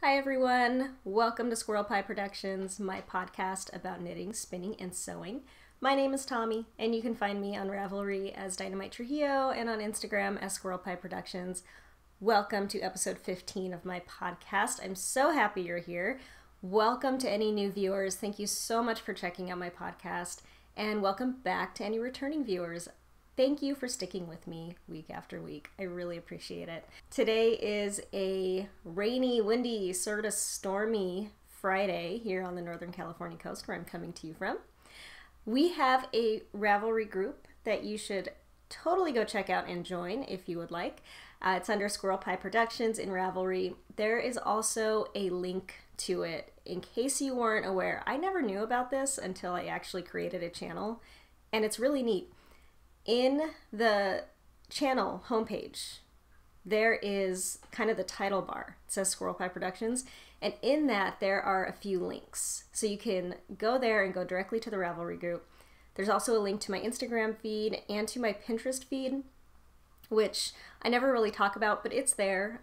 Hi everyone, welcome to Squirrel Pie Productions, my podcast about knitting, spinning, and sewing. My name is Tommy, and you can find me on Ravelry as DynamiteTrujillo and on Instagram as Squirrel Pie Productions. Welcome to episode 15 of my podcast. I'm so happy you're here. Welcome to any new viewers. Thank you so much for checking out my podcast, and welcome back to any returning viewers. Thank you for sticking with me week after week. I really appreciate it. Today is a rainy, windy, sort of stormy Friday here on the Northern California coast where I'm coming to you from. We have a Ravelry group that you should totally go check out and join if you would like. It's under Squirrel Pie Productions in Ravelry. There is also a link to it in case you weren't aware. I never knew about this until I actually created a channel, and it's really neat. In the channel homepage, there is kind of the title bar. It says Squirrel Pie Productions, and in that there are a few links. So you can go there and go directly to the Ravelry group. There's also a link to my Instagram feed and to my Pinterest feed, which I never really talk about, but it's there.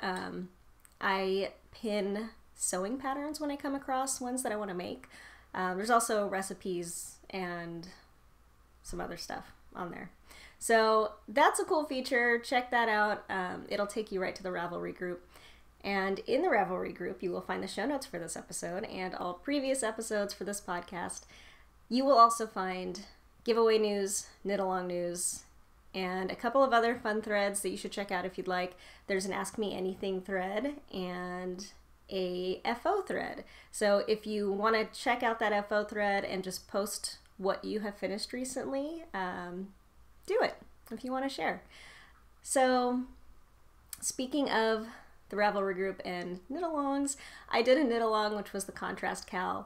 I pin sewing patterns when I come across ones that I want to make. There's also recipes and some other stuff on there. So that's a cool feature. Check that out. It'll take you right to the Ravelry group. And in the Ravelry group, you will find the show notes for this episode and all previous episodes for this podcast. You will also find giveaway news, knit along news, and a couple of other fun threads that you should check out if you'd like. There's an Ask Me Anything thread and a FO thread. So if you want to check out that FO thread and just post what you have finished recently, do it if you want to share. So speaking of the Ravelry group and knit-alongs, I did a knit-along, which was the contrast cal,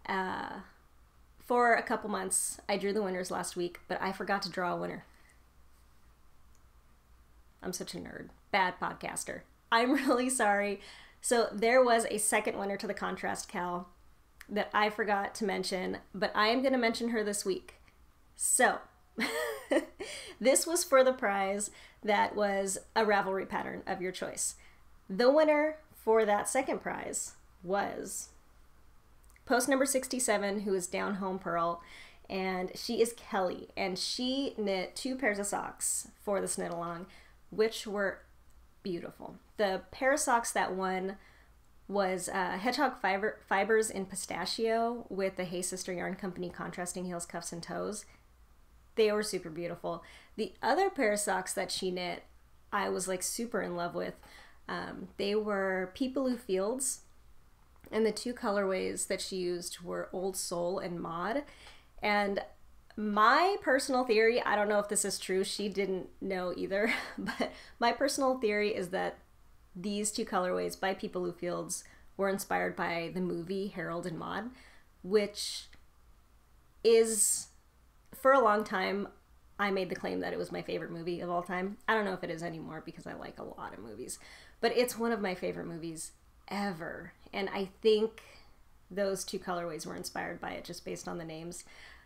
for a couple months. I drew the winners last week, but I forgot to draw a winner. I'm such a nerd. Bad podcaster. I'm really sorry. So there was a second winner to the contrast cal that I forgot to mention, but I am going to mention her this week. So this was for the prize that was a Ravelry pattern of your choice. The winner for that second prize was post number 67, who is Down Home Pearl, and she is Kelly, and she knit 2 pairs of socks for this knit along, which were beautiful. The pair of socks that won was hedgehog fibers in pistachio with the Hey Sister Yarn Company contrasting heels, cuffs, and toes. They were super beautiful. The other pair of socks that she knit, I was like super in love with. They were Peepaloo Fields, and the 2 colorways that she used were Old Soul and Mod. And my personal theory, I don't know if this is true, she didn't know either, but my personal theory is that these 2 colorways by Peepaloo Fields were inspired by the movie Harold and Maude, which is, for a long time, I made the claim that it was my favorite movie of all time. I don't know if it is anymore because I like a lot of movies, but it's one of my favorite movies ever. And I think those 2 colorways were inspired by it just based on the names.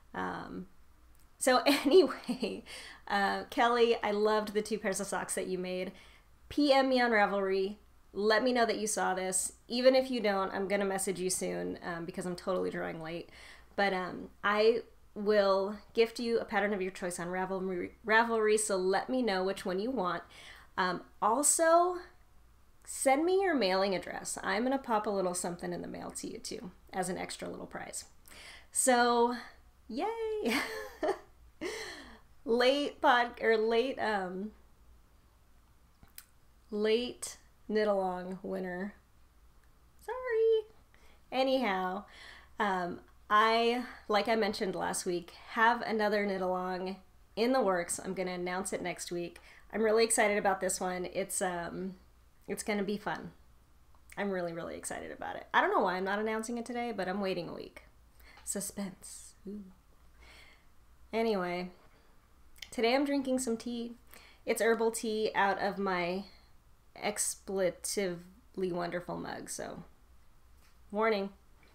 So anyway, Kelly, I loved the 2 pairs of socks that you made. PM me on Ravelry. Let me know that you saw this. Even if you don't, I'm going to message you soon because I'm totally drawing late. But I will gift you a pattern of your choice on Ravelry, so let me know which one you want. Also, send me your mailing address. I'm going to pop a little something in the mail to you too as an extra little prize. So, yay! Late knit along winner. Sorry. Anyhow, like I mentioned last week, have another knit along in the works. I'm going to announce it next week. I'm really excited about this one. It's going to be fun. I'm really, really excited about it. I don't know why I'm not announcing it today, but I'm waiting a week. Suspense. Ooh. Anyway, today I'm drinking some tea. It's herbal tea out of my expletively wonderful mug, so warning.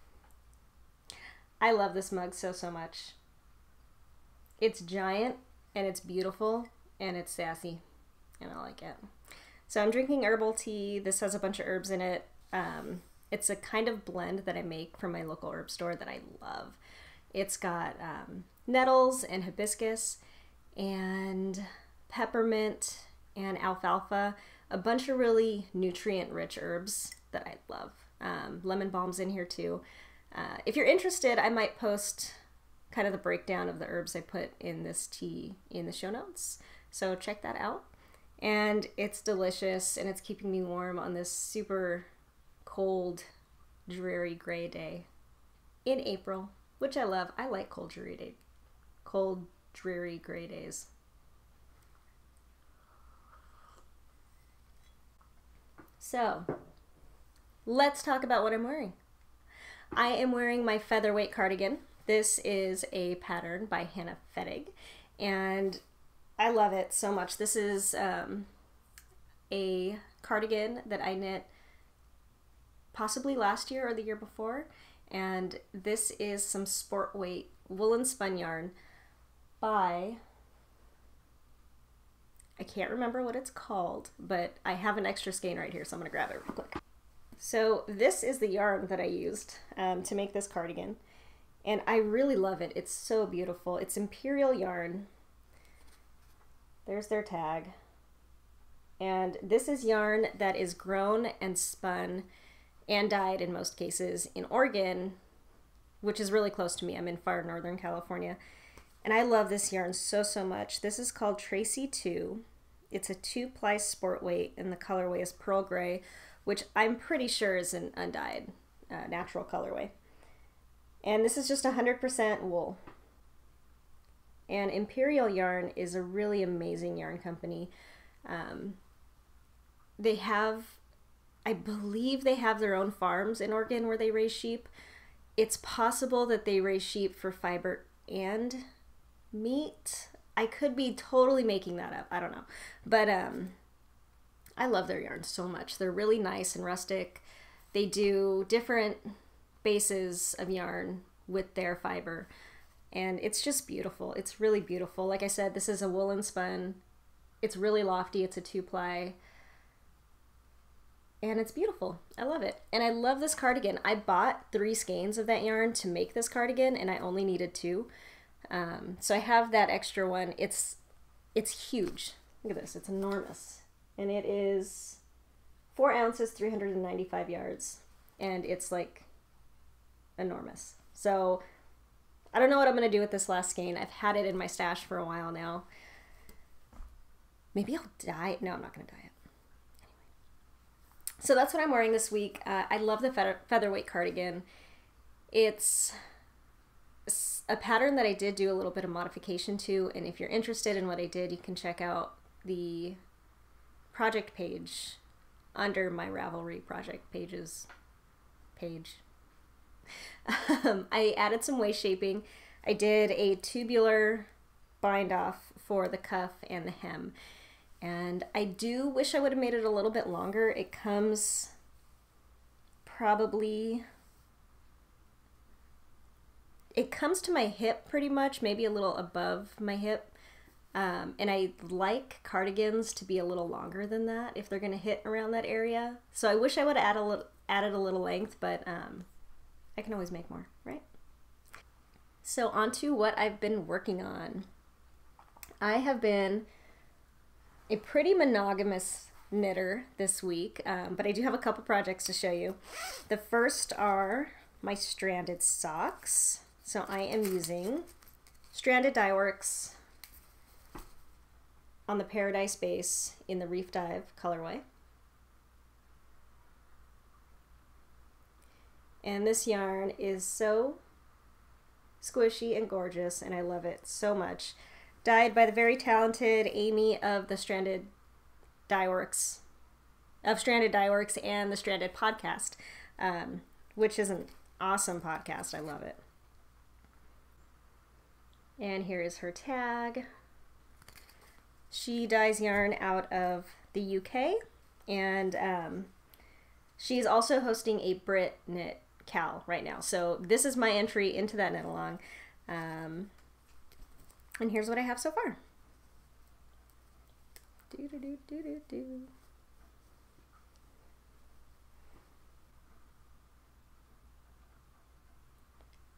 I love this mug so much. It's giant and it's beautiful and it's sassy and I like it. So I'm drinking herbal tea. This has a bunch of herbs in it. It's a kind of blend that I make from my local herb store that I love. It's got nettles and hibiscus and peppermint and alfalfa, a bunch of really nutrient-rich herbs that I love. Lemon balm's in here too. If you're interested, I might post kind of the breakdown of the herbs I put in this tea in the show notes. So check that out. And it's delicious, and it's keeping me warm on this super cold, dreary gray day in April, which I love. I like cold, dreary gray days. So let's talk about what I'm wearing. I am wearing my featherweight cardigan. This is a pattern by Hannah Fettig, and I love it so much. This is a cardigan that I knit possibly last year or the year before, and this is some sport weight woolen spun yarn by, I can't remember what it's called, but I have an extra skein right here, so I'm gonna grab it real quick. So this is the yarn that I used to make this cardigan, and I really love it. It's so beautiful. It's Imperial yarn. There's their tag. And this is yarn that is grown and spun and dyed in most cases in Oregon, which is really close to me. I'm in far northern California. And I love this yarn so, so much. This is called Tracy 2. It's a 2-ply sport weight, and the colorway is pearl gray, which I'm pretty sure is an undyed natural colorway. And this is just 100% wool. And Imperial Yarn is a really amazing yarn company. They have, I believe they have their own farms in Oregon where they raise sheep. It's possible that they raise sheep for fiber and meat. I could be totally making that up. I don't know. But I love their yarn so much. They're really nice and rustic. They do different bases of yarn with their fiber, and it's just beautiful. It's really beautiful. Like I said, this is a woolen spun. It's really lofty. It's a 2-ply, and it's beautiful. I love it. And I love this cardigan. I bought 3 skeins of that yarn to make this cardigan, and I only needed 2. So I have that extra one. It's huge. Look at this. It's enormous. And it is 4 ounces, 395 yards. And it's like enormous. So I don't know what I'm going to do with this last skein. I've had it in my stash for a while now. Maybe I'll dye it. No, I'm not going to dye it. Anyway. So that's what I'm wearing this week. I love the featherweight cardigan. It's a pattern that I did do a little bit of modification to, and if you're interested in what I did, you can check out the project page under my Ravelry project pages page. I added some waist shaping. I did a tubular bind off for the cuff and the hem, and I do wish I would have made it a little bit longer. It comes probably, it comes to my hip pretty much, maybe a little above my hip. And I like cardigans to be a little longer than that if they're going to hit around that area. So I wish I would have added a little length, but I can always make more, right? So on to what I've been working on. I have been a pretty monogamous knitter this week, but I do have a couple projects to show you. The first are my stranded socks. So I am using Stranded Dye Works on the Paradise base in the Reef Dive colorway. And this yarn is so squishy and gorgeous, and I love it so much. Dyed by the very talented Amy of the Stranded Dye Works, and the Stranded podcast, which is an awesome podcast. I love it. And here is her tag. She dyes yarn out of the UK, and she's also hosting a Brit Knit Cal right now. So this is my entry into that knit along. And here's what I have so far.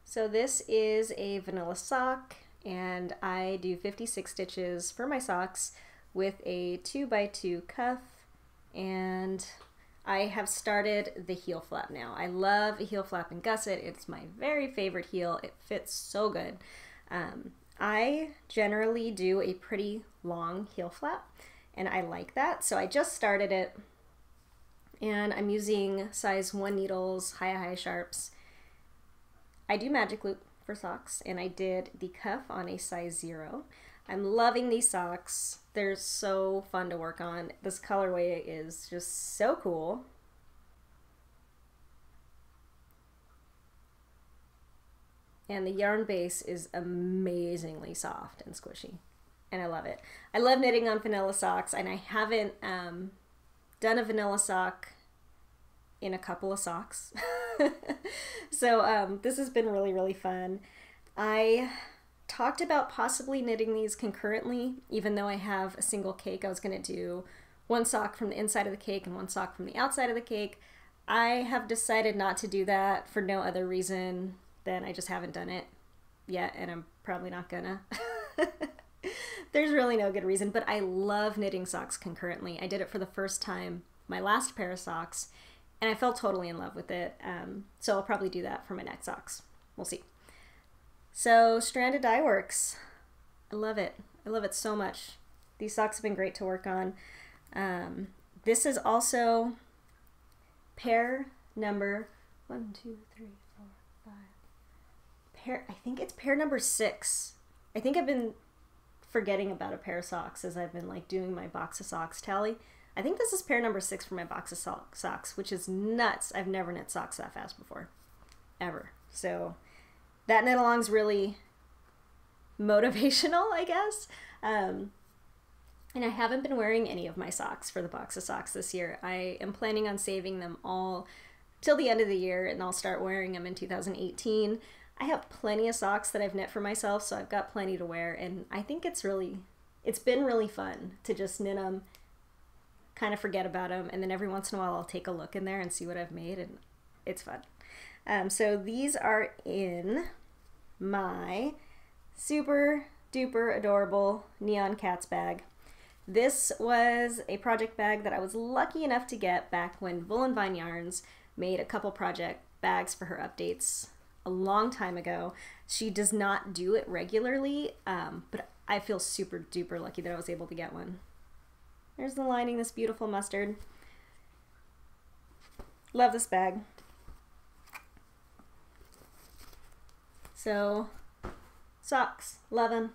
So this is a vanilla sock, and I do 56 stitches for my socks with a 2x2 cuff, and I have started the heel flap now. I love a heel flap in gusset. It's my very favorite heel. It fits so good. I generally do a pretty long heel flap, and I like that. So I just started it, and I'm using size 1 needles, high sharps. I do magic loop for socks, and I did the cuff on a size 0. I'm loving these socks. They're so fun to work on. This colorway is just so cool. And the yarn base is amazingly soft and squishy, and I love it. I love knitting on vanilla socks, and I haven't done a vanilla sock in a couple of socks. So this has been really fun. I talked about possibly knitting these concurrently, even though I have a single cake. I was going to do one sock from the inside of the cake and one sock from the outside of the cake. I have decided not to do that for no other reason than I just haven't done it yet, and I'm probably not gonna. There's really no good reason, but I love knitting socks concurrently. I did it for the first time my last pair of socks, and I fell totally in love with it. So I'll probably do that for my next socks. We'll see. So stranded dye works. I love it. I love it so much. These socks have been great to work on. This is also pair number 1, 2, 3, 4, 5. I think it's pair number 6. I think I've been forgetting about a pair of socks as I've been like doing my box of socks tally. I think this is pair number 6 for my box of socks, which is nuts. I've never knit socks that fast before, ever. So that knit along's really motivational, I guess. And I haven't been wearing any of my socks for the box of socks this year. I am planning on saving them all till the end of the year, and I'll start wearing them in 2018. I have plenty of socks that I've knit for myself, so I've got plenty to wear, and I think it's been really fun to just knit them, kind of forget about them, and then every once in a while I'll take a look in there and see what I've made, and it's fun. So these are in my super duper adorable Neon Cats bag. This was a project bag that I was lucky enough to get back when Wool and Vine Yarns made a couple project bags for her updates a long time ago. She does not do it regularly, but I feel super duper lucky that I was able to get one. There's the lining, this beautiful mustard. Love this bag. So, socks, love them.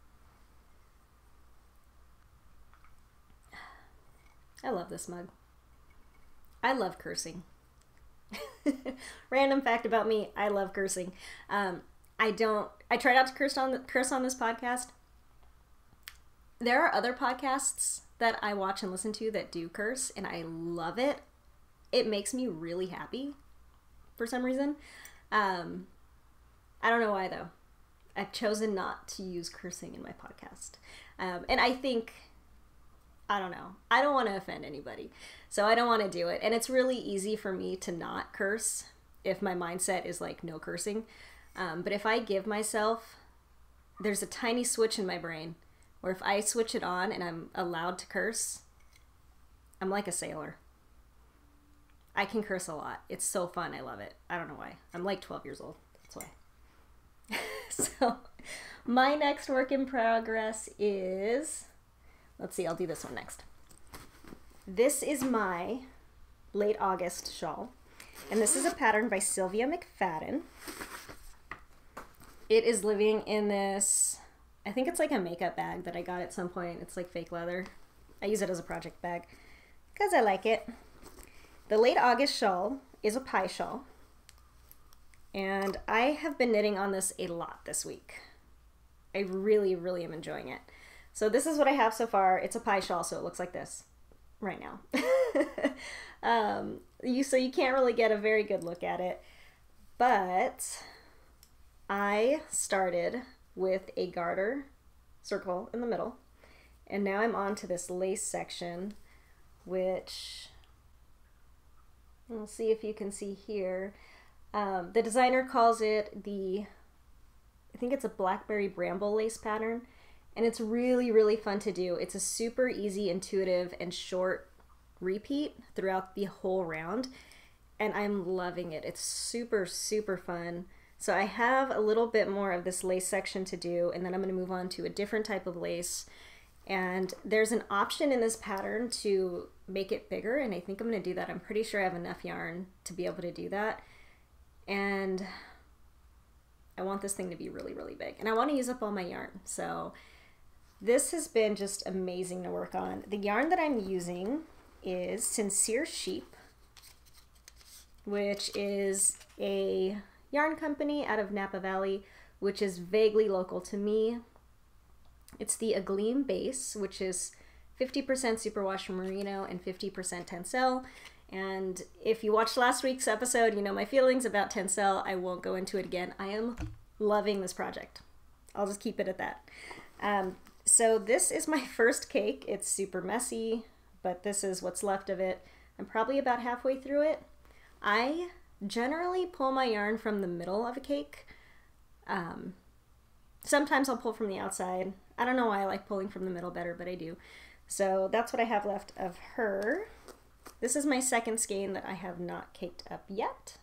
I love this mug. I love cursing. Random fact about me, I love cursing. I try not to curse on this podcast. There are other podcasts that I watch and listen to that do curse, and I love it. It makes me really happy for some reason. I don't know why though. I've chosen not to use cursing in my podcast. And I think, I don't know, I don't want to offend anybody, so I don't want to do it. And it's really easy for me to not curse if my mindset is like no cursing. But if I give myself, there's a tiny switch in my brain where if I switch it on and I'm allowed to curse, I'm like a sailor. I can curse a lot. It's so fun. I love it. I don't know why. I'm like 12 years old. That's why. So my next work in progress is, let's see, I'll do this one next. This is my late August shawl, and this is a pattern by Sylvia McFadden. It is living in this, I think it's like a makeup bag that I got at some point. It's like fake leather. I use it as a project bag because I like it. The late August shawl is a pie shawl, and I have been knitting on this a lot this week. I really am enjoying it. So this is what I have so far. It's a pie shawl, so it looks like this right now. So you can't really get a very good look at it, but I started with a garter circle in the middle, and now I'm on to this lace section, which we'll see if you can see here. The designer calls it I think it's a blackberry bramble lace pattern, and it's really, really fun to do. It's a super easy, intuitive, and short repeat throughout the whole round, and I'm loving it. It's super, super fun. So I have a little bit more of this lace section to do, and then I'm going to move on to a different type of lace. And there's an option in this pattern to make it bigger, and I think I'm going to do that. I'm pretty sure I have enough yarn to be able to do that. And I want this thing to be really, really big. And I want to use up all my yarn. So this has been just amazing to work on. The yarn that I'm using is Sincere Sheep, which is a yarn company out of Napa Valley, which is vaguely local to me. It's the Agleam base, which is 50% superwash merino and 50% tencel. And if you watched last week's episode, you know my feelings about tencel. I won't go into it again. I am loving this project. I'll just keep it at that. So this is my first cake. It's super messy, but this is what's left of it. I'm probably about halfway through it. I generally pull my yarn from the middle of a cake. Sometimes I'll pull from the outside. I don't know why I like pulling from the middle better, but I do. So that's what I have left of her. This is my second skein that I have not caked up yet.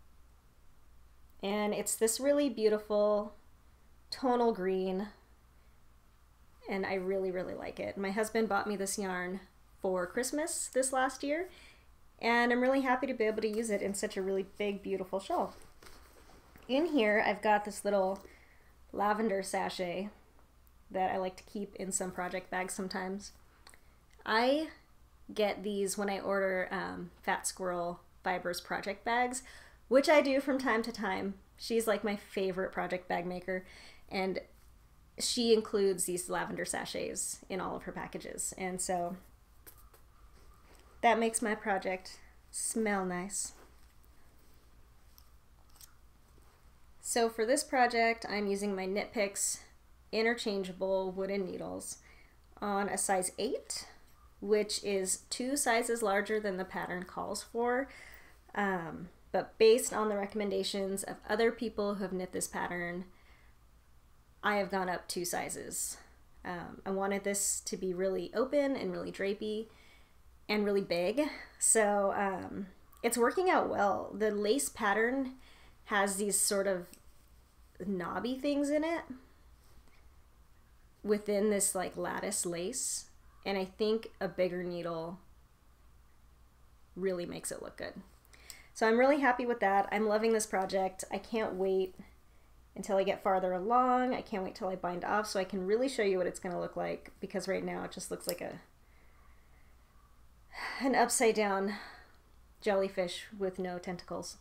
And it's this really beautiful tonal green, and I really, really like it. My husband bought me this yarn for Christmas this last year, and I'm really happy to be able to use it in such a really big, beautiful shawl. In here, I've got this little lavender sachet that I like to keep in some project bags sometimes. I get these when I order Fat Squirrel Fibers project bags, which I do from time to time. She's like my favorite project bag maker, and she includes these lavender sachets in all of her packages, and so that makes my project smell nice. So for this project, I'm using my Knit Picks interchangeable wooden needles on a size 8, which is 2 sizes larger than the pattern calls for. But based on the recommendations of other people who have knit this pattern, I have gone up 2 sizes. I wanted this to be really open and really drapey and really big, so it's working out well. The lace pattern has these sort of knobby things in it within this like lattice lace, and I think a bigger needle really makes it look good. So I'm really happy with that. I'm loving this project. I can't wait until I get farther along. I can't wait till I bind off so I can really show you what it's going to look like, because right now it just looks like an upside down jellyfish with no tentacles.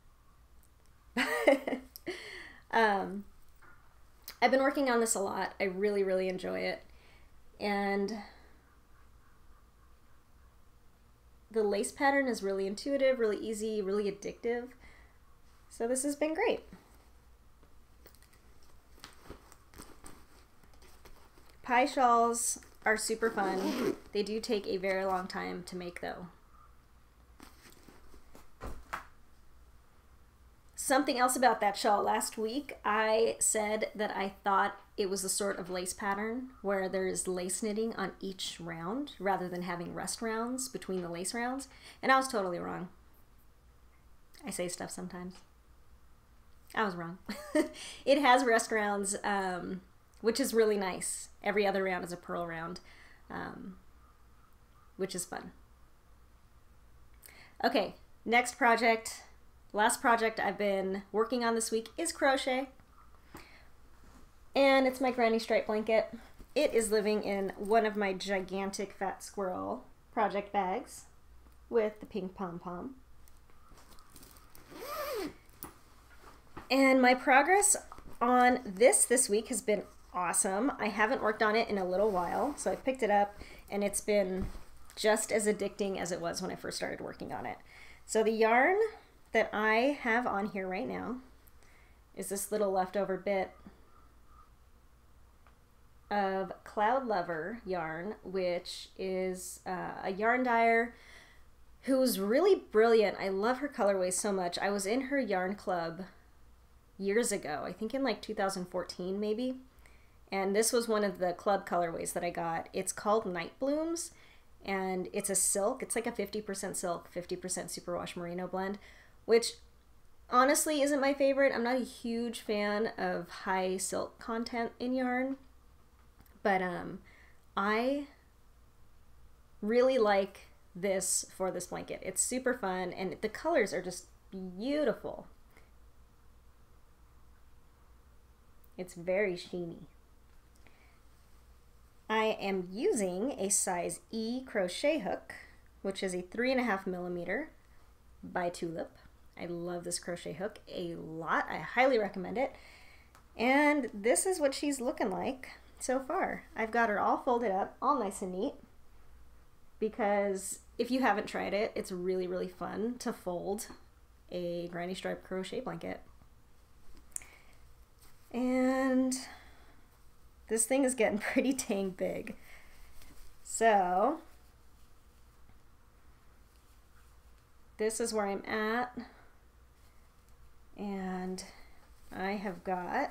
I've been working on this a lot. I really, really enjoy it. And the lace pattern is really intuitive, really easy, really addictive. So this has been great. Pie shawls are super fun. They do take a very long time to make though. Something else about that shawl. Last week I said that I thought it was the sort of lace pattern where there's lace knitting on each round rather than having rest rounds between the lace rounds, and I was totally wrong. I say stuff sometimes. I was wrong. It has rest rounds, which is really nice. Every other round is a purl round, which is fun. Okay, next project. Last project I've been working on this week is crochet, and it's my granny stripe blanket. It is living in one of my gigantic Fat Squirrel project bags with the pink pom-pom. And my progress on this week has been awesome. I haven't worked on it in a little while, so I picked it up, and it's been just as addicting as it was when I first started working on it. So the yarn that I have on here right now is this little leftover bit of Cloud Lover yarn, which is a yarn dyer who's really brilliant. I love her colorways so much. I was in her yarn club years ago, I think in like 2014 maybe, and this was one of the club colorways that I got. It's called Night Blooms, and it's a silk. It's like a 50% silk, 50% superwash merino blend, which honestly isn't my favorite. I'm not a huge fan of high silk content in yarn, but I really like this for this blanket. It's super fun, and the colors are just beautiful. It's very sheeny. I am using a size E crochet hook, which is a 3.5mm by Tulip. I love this crochet hook a lot. I highly recommend it. And this is what she's looking like so far. I've got her all folded up, all nice and neat, because if you haven't tried it, it's really, really fun to fold a granny stripe crochet blanket. And this thing is getting pretty dang big. So this is where I'm at, and I have got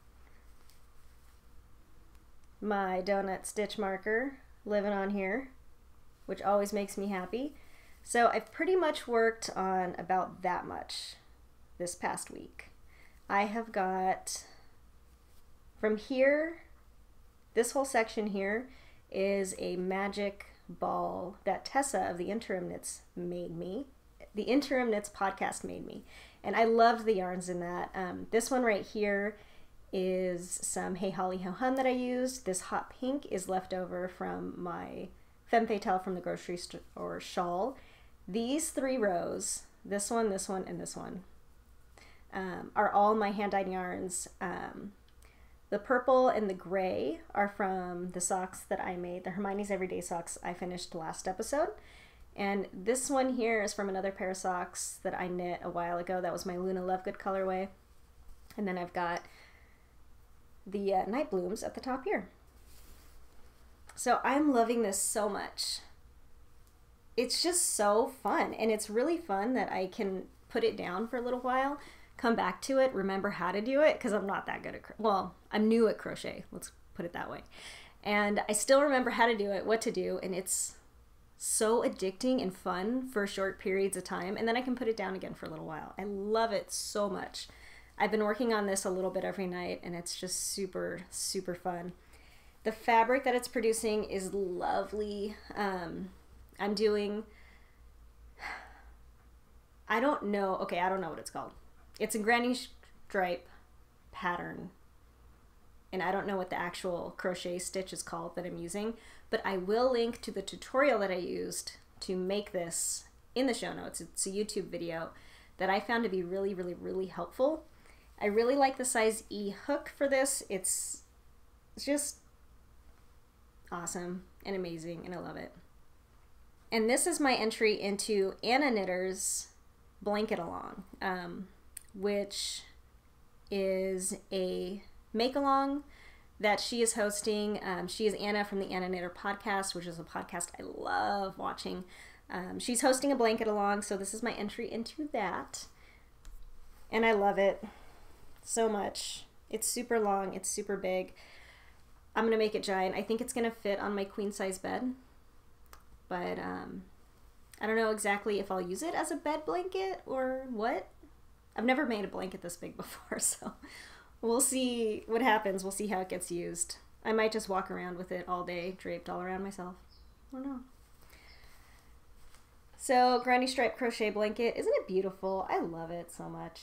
my donut stitch marker living on here, which always makes me happy. So I've pretty much worked on about that much this past week. I have got from here, this whole section here is a magic ball that Tessa of the Interim Knits made me. The Interim Knits podcast made me, and I loved the yarns in that. This one right here is some Hey Holly Ho Hum that I used. This hot pink is left over from my Femme Fatale from the grocery store shawl. These 3 rows, this one, and this one, are all my hand-dyed yarns. The purple and the gray are from the socks that I made, the Hermione's Everyday socks I finished last episode. And this one here is from another pair of socks that I knit a while ago. That was my Luna Lovegood colorway. And then I've got the Night Blooms at the top here. So I'm loving this so much. It's just so fun, and it's really fun that I can put it down for a little while, come back to it, remember how to do it, because I'm not that good at, well, I'm new at crochet, let's put it that way. And I still remember how to do it, what to do, and it's so addicting and fun for short periods of time, and then I can put it down again for a little while. I love it so much. I've been working on this a little bit every night, and it's just super, super fun. The fabric that it's producing is lovely. I'm doing, I don't know what it's called. It's a granny stripe pattern, and I don't know what the actual crochet stitch is called that I'm using, but I will link to the tutorial that I used to make this in the show notes. It's a YouTube video that I found to be really, really, really helpful. I really like the size E hook for this. It's just awesome and amazing, and I love it. And this is my entry into Anna Knitter's Blanket Along, which is a make-along that she is hosting. She is Anna from the Anna Knitter podcast, which is a podcast I love watching. She's hosting a blanket along, so this is my entry into that. And I love it so much. It's super long, it's super big. I'm going to make it giant. I think it's going to fit on my queen size bed. But I don't know exactly if I'll use it as a bed blanket or what. I've never made a blanket this big before, so we'll see what happens. We'll see how it gets used. I might just walk around with it all day, draped all around myself. I don't know. So, granny stripe crochet blanket. Isn't it beautiful? I love it so much.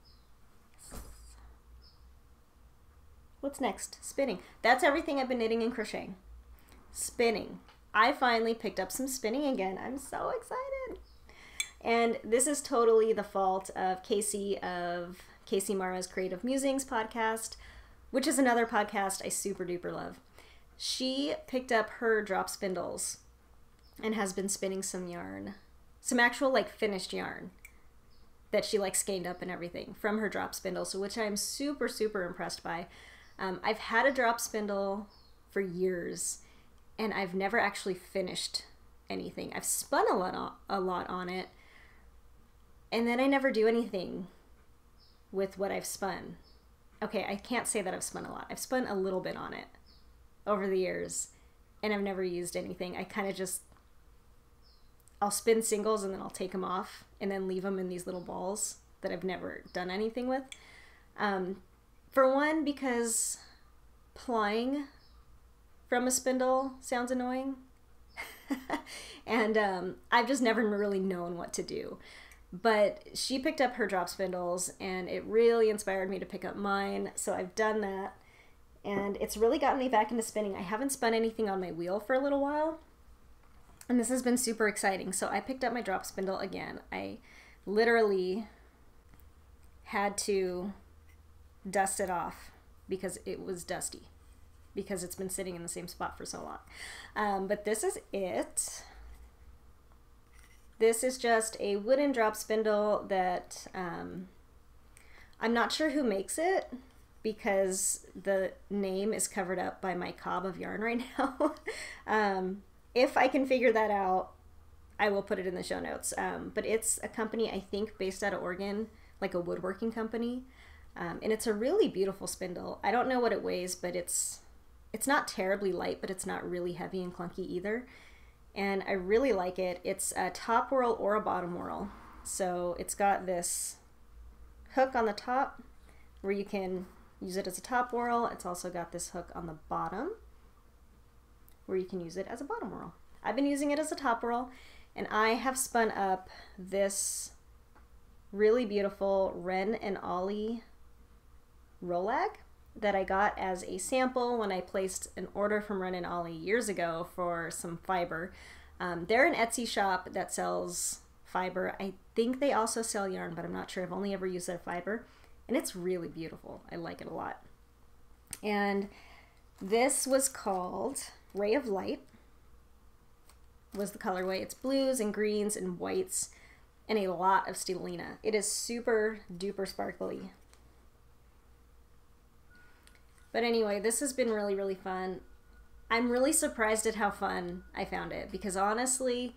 What's next? Spinning. That's everything I've been knitting and crocheting. Spinning. I finally picked up some spinning again. I'm so excited. And this is totally the fault of Casey Mara's Creative Musings podcast, which is another podcast I super duper love. She picked up her drop spindles and has been spinning some yarn, some actual like finished yarn that she like skeined up and everything from her drop spindles, which I'm super, super impressed by. I've had a drop spindle for years, and I've never actually finished anything. I've spun a lot on it, and then I never do anything with what I've spun. Okay, I can't say that I've spun a lot. I've spun a little bit on it over the years, and I've never used anything. I kind of just, I'll spin singles and then I'll take them off and then leave them in these little balls that I've never done anything with. For one, because plying from a spindle sounds annoying. And I've just never really known what to do. But she picked up her drop spindles and it really inspired me to pick up mine. So I've done that and it's really gotten me back into spinning. I haven't spun anything on my wheel for a little while. And this has been super exciting. So I picked up my drop spindle again. I literally had to dust it off because it was dusty, because it's been sitting in the same spot for so long. But this is it. This is just a wooden drop spindle that I'm not sure who makes it because the name is covered up by my cob of yarn right now. If I can figure that out, I will put it in the show notes. But it's a company, I think, based out of Oregon, like a woodworking company. And it's a really beautiful spindle. I don't know what it weighs, but it's not terribly light, but it's not really heavy and clunky either. And I really like it. It's a top whirl or a bottom whirl. So it's got this hook on the top where you can use it as a top whirl. It's also got this hook on the bottom where you can use it as a bottom whirl. I've been using it as a top whirl, and I have spun up this really beautiful Wren and Ollie Rolag that I got as a sample when I placed an order from Wren and Ollie years ago for some fiber. They're an Etsy shop that sells fiber. I think they also sell yarn, but I'm not sure. I've only ever used their fiber, and it's really beautiful. I like it a lot. And this was called Ray of Light, was the colorway. It's blues and greens and whites and a lot of stellina. It is super duper sparkly. But anyway, this has been really, really fun. I'm really surprised at how fun I found it because honestly,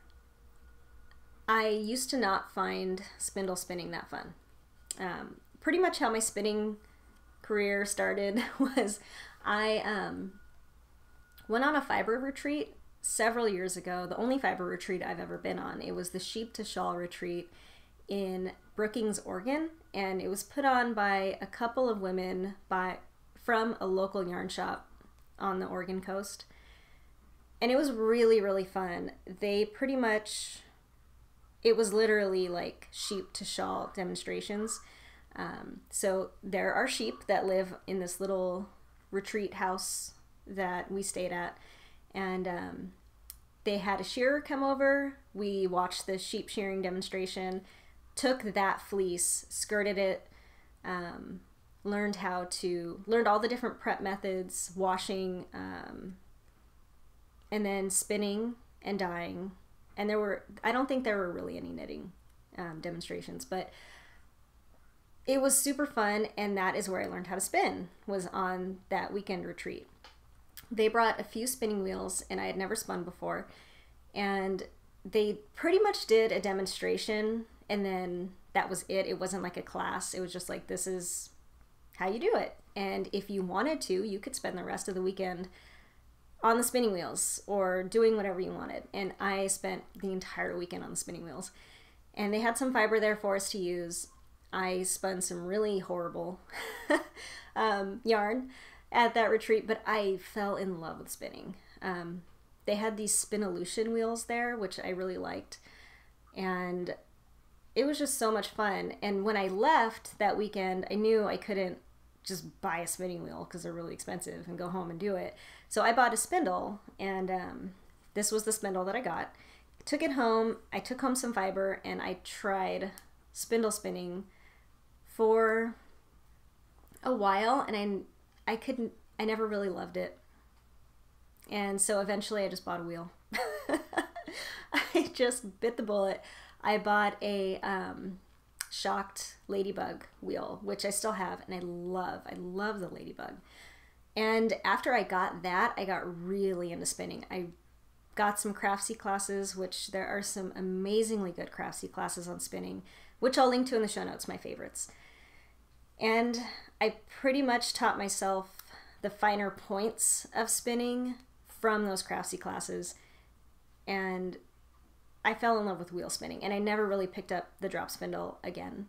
I used to not find spindle spinning that fun. Pretty much how my spinning career started was I went on a fiber retreat several years ago, the only fiber retreat I've ever been on. It was the Sheep to Shawl retreat in Brookings, Oregon, and it was put on by a couple of women from a local yarn shop on the Oregon coast. And it was really, really fun. They pretty much, it was literally like sheep to shawl demonstrations. So there are sheep that live in this little retreat house that we stayed at. And they had a shearer come over. We watched the sheep shearing demonstration, took that fleece, skirted it, learned all the different prep methods, washing, and then spinning and dyeing. And I don't think there were really any knitting demonstrations, but it was super fun. And that is where I learned how to spin, was on that weekend retreat. They brought a few spinning wheels, and I had never spun before. And they pretty much did a demonstration, and then that was it. It wasn't like a class. It was just like, this is how you do it. And if you wanted to, you could spend the rest of the weekend on the spinning wheels or doing whatever you wanted. And I spent the entire weekend on the spinning wheels. And they had some fiber there for us to use. I spun some really horrible yarn at that retreat, but I fell in love with spinning. They had these Spinolution wheels there, which I really liked. And it was just so much fun. And when I left that weekend, I knew I couldn't just buy a spinning wheel because they're really expensive and go home and do it. So I bought a spindle, and this was the spindle that I got. Took it home, I took home some fiber, and I tried spindle spinning for a while, and I never really loved it. And so eventually I just bought a wheel. I just bit the bullet. I bought a shocked ladybug wheel, which I still have, and I love the ladybug. And after I got that, I got really into spinning. I got some craftsy classes, which there are some amazingly good craftsy classes on spinning, which I'll link to in the show notes, my favorites. And I pretty much taught myself the finer points of spinning from those craftsy classes. And I fell in love with wheel spinning, and I never really picked up the drop spindle again.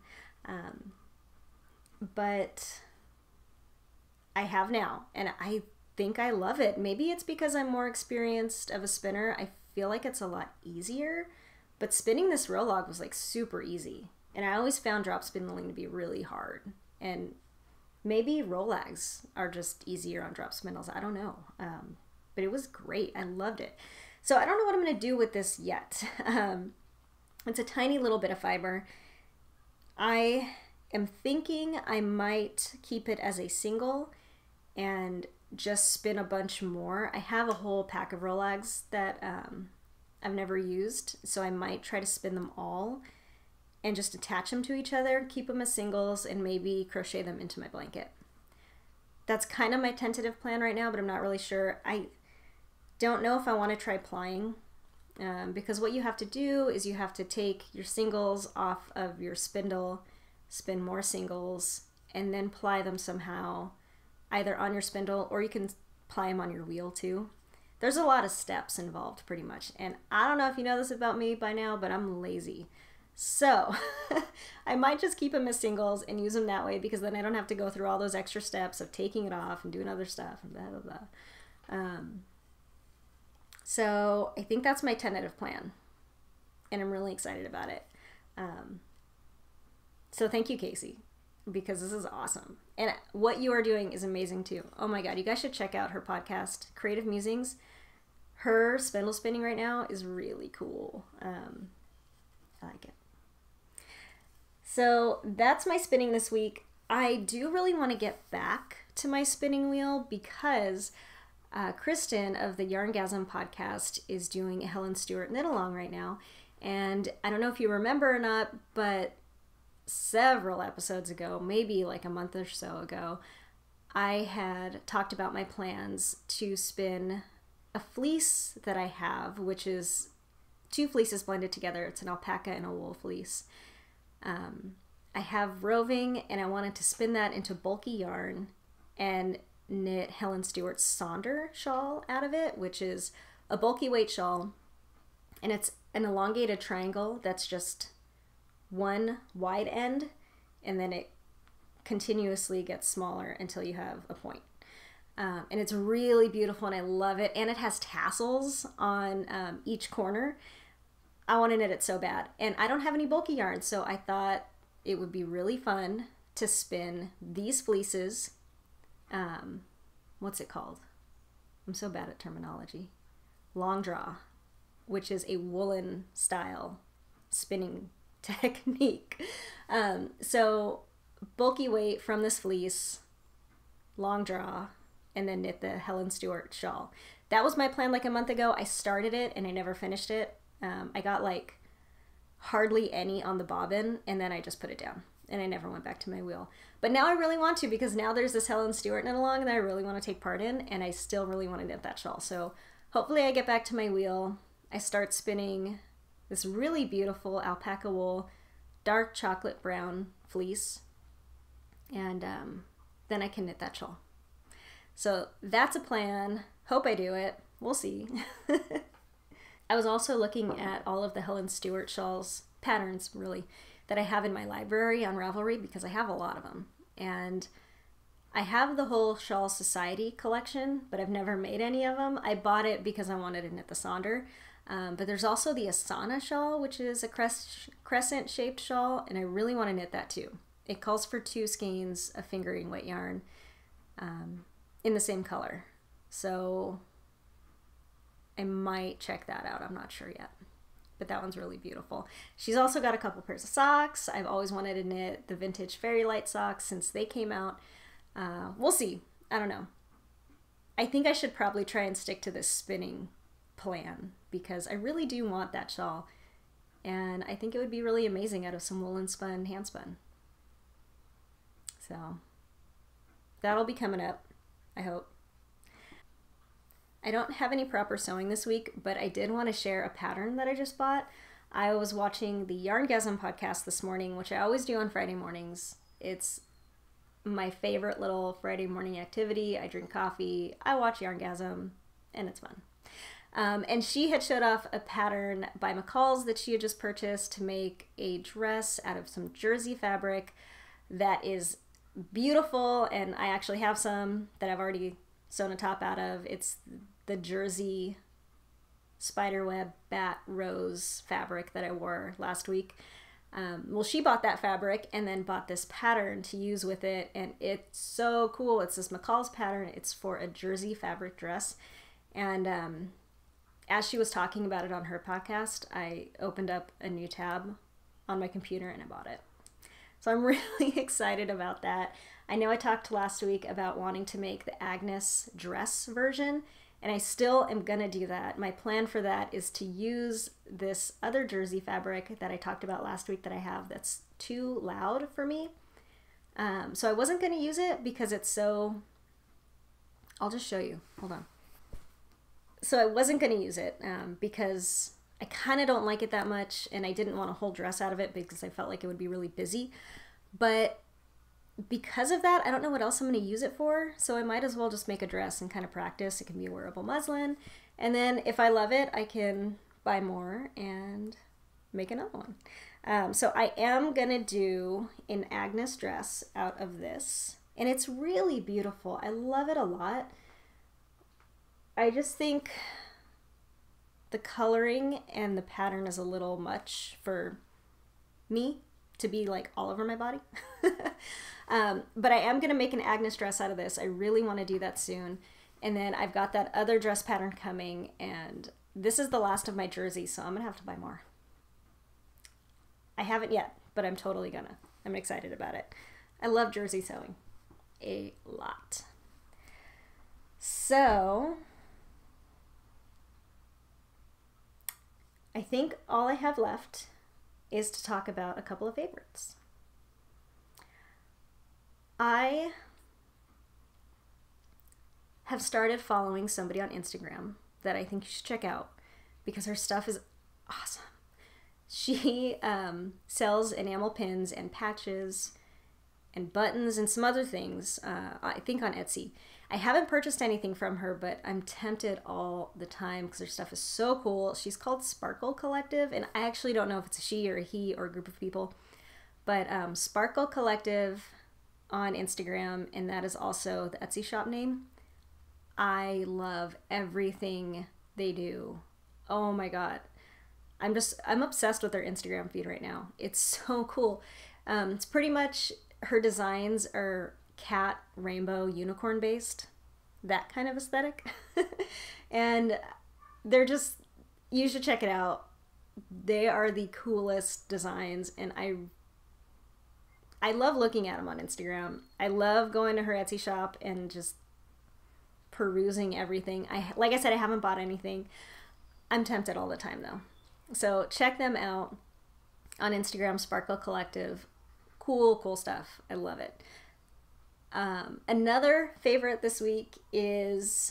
But I have now, and I think I love it. Maybe it's because I'm more experienced of a spinner. I feel like it's a lot easier, but spinning this row log was like super easy. And I always found drop spindling to be really hard. And maybe roll lags are just easier on drop spindles. I don't know. But it was great. I loved it. So I don't know what I'm going to do with this yet. It's a tiny little bit of fiber. I am thinking I might keep it as a single and just spin a bunch more. I have a whole pack of roll lags that I've never used, so I might try to spin them all and just attach them to each other, keep them as singles, and maybe crochet them into my blanket. That's kind of my tentative plan right now, but I'm not really sure. I don't know if I want to try plying, because what you have to do is you have to take your singles off of your spindle, spin more singles, and then ply them somehow, either on your spindle, or you can ply them on your wheel too. There's a lot of steps involved pretty much, and I don't know if you know this about me by now, but I'm lazy. So I might just keep them as singles and use them that way, because then I don't have to go through all those extra steps of taking it off and doing other stuff and blah, blah, blah. So I think that's my tentative plan, and I'm really excited about it. So thank you, Casey, because this is awesome. And what you are doing is amazing too. Oh my God, you guys should check out her podcast, Creative Musings. Her spindle spinning right now is really cool. I like it. So that's my spinning this week. I do really want to get back to my spinning wheel because Kristen of the Yarngasm podcast is doing a Helen Stewart knit along right now. And I don't know if you remember or not, but several episodes ago, maybe like a month or so ago, I had talked about my plans to spin a fleece that I have, which is 2 fleeces blended together. It's an alpaca and a wool fleece. I have roving, and I wanted to spin that into bulky yarn and knit Helen Stewart's Sonder shawl out of it, which is a bulky weight shawl, and it's an elongated triangle that's just one wide end, and then it continuously gets smaller until you have a point. And it's really beautiful, and I love it, and it has tassels on each corner. I want to knit it so bad, and I don't have any bulky yarn, so I thought it would be really fun to spin these fleeces. What's it called? I'm so bad at terminology. Long draw, which is a woolen style spinning technique. So bulky weight from this fleece, long draw, and then knit the Helen Stewart shawl. That was my plan like a month ago. I started it and I never finished it. I got like hardly any on the bobbin, and then I just put it down and I never went back to my wheel. But now I really want to, because now there's this Helen Stewart knit along that I really want to take part in, and I still really want to knit that shawl. So hopefully I get back to my wheel. I start spinning this really beautiful alpaca wool, dark chocolate brown fleece, and then I can knit that shawl. So that's a plan. Hope I do it. We'll see. I was also looking at all of the Helen Stewart shawls, patterns really, that I have in my library on Ravelry, because I have a lot of them. And I have the whole Shawl Society collection, but I've never made any of them. I bought it because I wanted to knit the Sonder. But there's also the Asana shawl, which is a crescent-shaped shawl, and I really want to knit that too. It calls for 2 skeins of fingering weight yarn in the same color. So I might check that out. I'm not sure yet. But that one's really beautiful. She's also got a couple pairs of socks. I've always wanted to knit the vintage Fairy Light socks since they came out. We'll see. I don't know. I think I should probably try and stick to this spinning plan, because I really do want that shawl. And I think it would be really amazing out of some woolen spun, hand spun. So that'll be coming up, I hope. I don't have any proper sewing this week, but I did want to share a pattern that I just bought. I was watching the Yarngasm podcast this morning, which I always do on Friday mornings. It's my favorite little Friday morning activity. I drink coffee, I watch Yarngasm, and it's fun. And she had showed off a pattern by McCall's that she had just purchased to make a dress out of some jersey fabric that is beautiful, and I actually have some that I've already sewn a top out of. It's the jersey spiderweb bat rose fabric that I wore last week. Well, she bought that fabric and then bought this pattern to use with it, and it's so cool. It's this McCall's pattern. It's for a jersey fabric dress, and as she was talking about it on her podcast, I opened up a new tab on my computer and I bought it. So I'm really excited about that. I know I talked last week about wanting to make the Agnes dress version, and I still am gonna do that. My plan for that is to use this other jersey fabric that I talked about last week that I have that's too loud for me. So I wasn't gonna use it because it's so, I'll just show you, hold on. So I wasn't gonna use it because I kind of don't like it that much, and I didn't want a whole dress out of it because I felt like it would be really busy. But because of that, I don't know what else I'm going to use it for, so I might as well just make a dress and kind of practice. It can be a wearable muslin, and then if I love it, I can buy more and make another one. So I am going to do an Agnes dress out of this, and it's really beautiful. I love it a lot. I just think the coloring and the pattern is a little much for me to be like all over my body. But I am going to make an Agnes dress out of this. I really want to do that soon. And then I've got that other dress pattern coming, and this is the last of my jerseys, so I'm going to have to buy more. I haven't yet, but I'm totally gonna. I'm excited about it. I love jersey sewing a lot. So I think all I have left is to talk about a couple of favorites. I have started following somebody on Instagram that I think you should check out because her stuff is awesome. She sells enamel pins and patches and buttons and some other things, I think on Etsy. I haven't purchased anything from her, but I'm tempted all the time because her stuff is so cool. She's called Sparkle Collective, and I actually don't know if it's a she or a he or a group of people, but Sparkle Collective on Instagram, and that is also the Etsy shop name. I love everything they do. Oh my God. I'm obsessed with their Instagram feed right now. It's so cool. It's pretty much, her designs are cat, rainbow, unicorn based, that kind of aesthetic. And they're just, you should check it out. They are the coolest designs, and I love looking at them on Instagram. I love going to her Etsy shop and just perusing everything. Like I said, I haven't bought anything. I'm tempted all the time though. So check them out on Instagram, Sparkle Collective. Cool stuff. I love it. Another favorite this week is,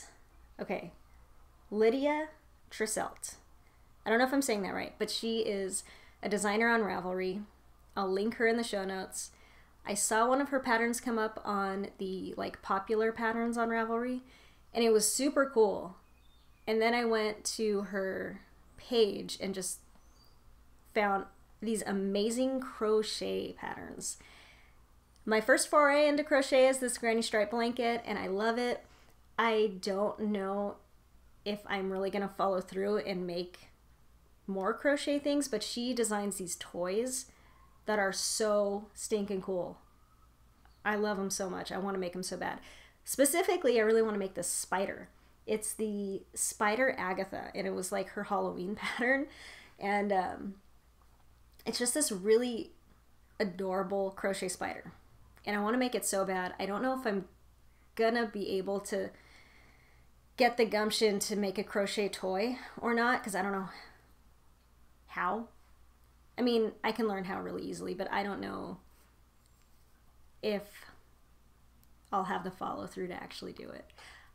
Lydia Trisselt. I don't know if I'm saying that right, but she is a designer on Ravelry. I'll link her in the show notes. I saw one of her patterns come up on the popular patterns on Ravelry, and it was super cool. And then I went to her page and just found these amazing crochet patterns. My first foray into crochet is this granny stripe blanket, and I love it. I don't know if I'm really gonna follow through and make more crochet things, but she designs these toys that are so stinking cool. I love them so much. I want to make them so bad. Specifically, I really want to make this spider. It's the Spider Agatha, and it was like her Halloween pattern, and it's just this really adorable crochet spider, and I want to make it so bad. I don't know if I'm gonna be able to get the gumption to make a crochet toy or not, because I don't know how. I mean, I can learn how really easily, but I don't know if I'll have the follow through to actually do it.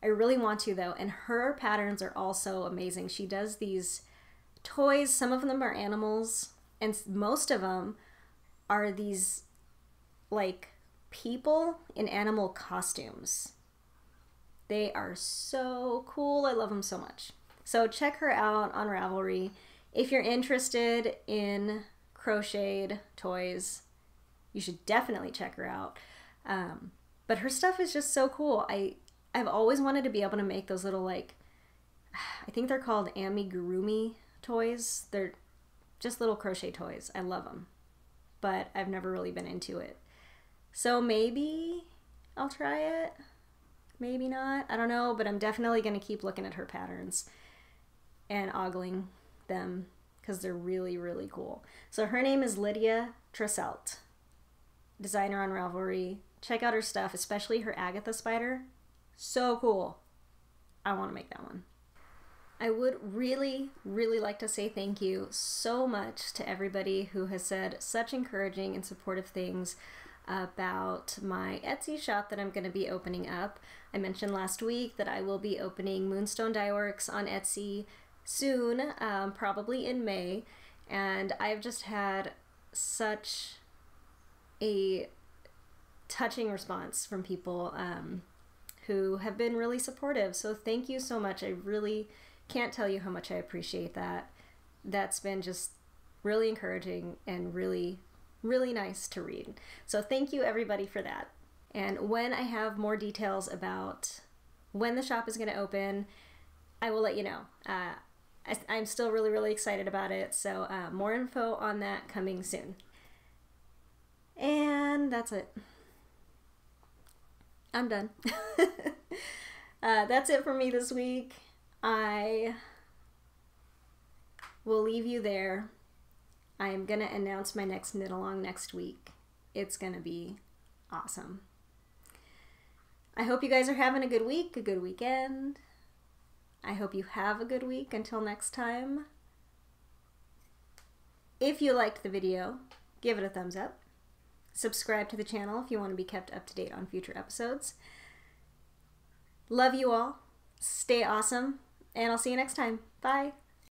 I really want to though, and her patterns are also amazing. She does these toys, some of them are animals, and most of them are these like people in animal costumes. They are so cool. I love them so much. So check her out on Ravelry. If you're interested in crocheted toys, you should definitely check her out. But her stuff is just so cool. I've always wanted to be able to make those little, like, I think they're called amigurumi toys. They're just little crochet toys. I love them, but I've never really been into it. So maybe I'll try it. Maybe not. I don't know, but I'm definitely going to keep looking at her patterns and ogling them because they're really, really cool. So her name is Lydia Trusselt, designer on Ravelry. Check out her stuff, especially her Agatha spider. So cool. I want to make that one. I would really, really like to say thank you so much to everybody who has said such encouraging and supportive things about my Etsy shop that I'm going to be opening up. I mentioned last week that I will be opening Moonstone Dye Works on Etsy soon, probably in May, and I've just had such a touching response from people who have been really supportive. So thank you so much. I really can't tell you how much I appreciate that. That's been just really encouraging and really, really nice to read. So thank you everybody for that. And when I have more details about when the shop is going to open, I will let you know. I'm still really, really excited about it. So more info on that coming soon. And that's it. I'm done. That's it for me this week. I will leave you there. I'm going to announce my next knit along next week. It's going to be awesome. I hope you guys are having a good week, a good weekend. I hope you have a good week until next time. If you liked the video, give it a thumbs up. Subscribe to the channel if you want to be kept up to date on future episodes. Love you all. Stay awesome. And I'll see you next time. Bye.